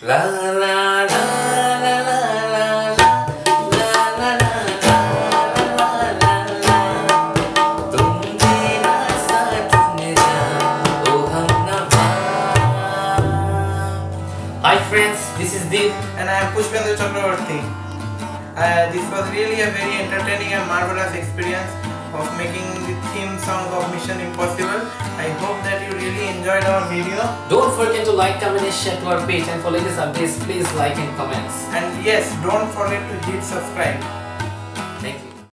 La la la la la la la la la la la la la तुम जीना साथ मेरा ओ हमनवा. Hi friends, this is Deep and I am Pushpendra Chakravarti. This was really a very entertaining and marvelous experience of making the theme song of Mission Impossible. I hope that you really enjoyed our video. Don't forget to like, comment and share to our page, and for latest updates please like and comments. And yes, don't forget to hit subscribe. Thank you.